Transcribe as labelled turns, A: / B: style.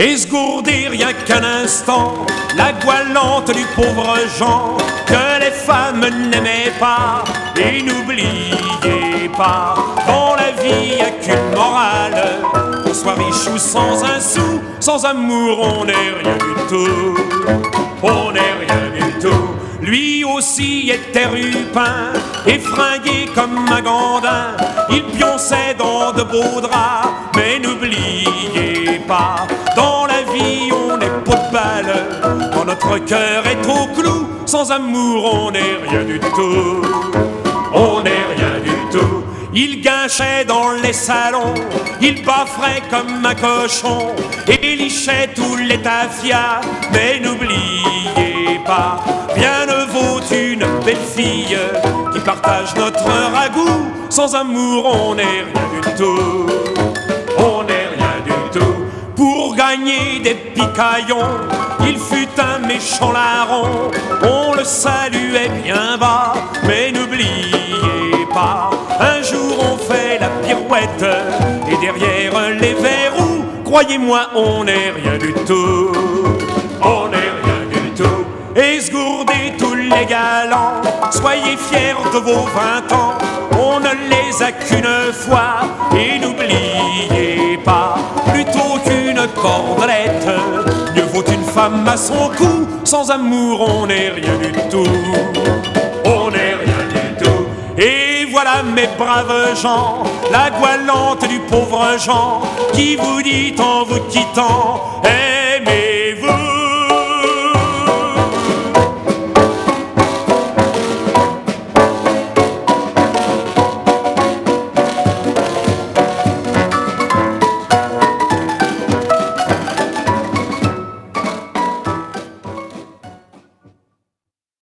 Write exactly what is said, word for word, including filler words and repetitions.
A: esgourdir rien qu'un instant la goualante du pauvre Jean que les femmes n'aimaient pas. Et n'oubliez pas, dans la vie y'a qu'une morale, qu'on soit riche ou sans un sou, sans amour on n'est rien du tout. On n'est rien du tout. Lui aussi était rupin et fringué comme un gandin. Il pionçait dans de beaux draps, mais n'oubliez pas, dans la vie on est peau de balle, quand notre cœur est au clou, sans amour on n'est rien du tout. On n'est rien du tout. Il guinchait dans les salons, il bafferait comme un cochon et lichait tous les tafias, mais n'oubliez pas, bien ne vaut une belle fille qui partage notre ragoût, sans amour on n'est rien du tout. On n'est rien du tout. Pour gagner des picaillons, il fut un méchant larron, on le saluait bien bas, mais n'oubliez pas, un jour on fait la pirouette et derrière les verrous, croyez-moi on n'est rien du tout. On n'est rien du tout. Esgourdez tous les galants, soyez fiers de vos vingt ans, on ne les a qu'une fois. Et n'oubliez pas, plutôt qu'une cordelette, mieux vaut une femme à son cou, sans amour on n'est rien du tout. On n'est rien du tout. Et voilà mes braves gens, la goualante du pauvre Jean, qui vous dit en vous quittant, aimez-vous.